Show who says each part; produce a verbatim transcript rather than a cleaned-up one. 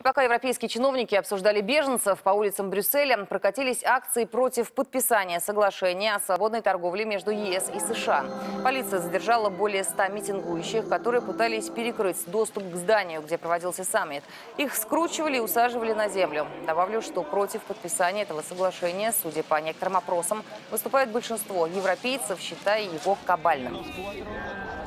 Speaker 1: пока европейские чиновники обсуждали беженцев, по улицам Брюсселя прокатились акции против подписания соглашения о свободной торговле между ЕС и США. Полиция задержала более ста митингующих, которые пытались перекрыть доступ к зданию, где проводился саммит. Их скручивали и усаживали на землю. Добавлю, что против подписания этого соглашения, судя по некоторым опросам, выступает большинство европейцев, считая его кабальным.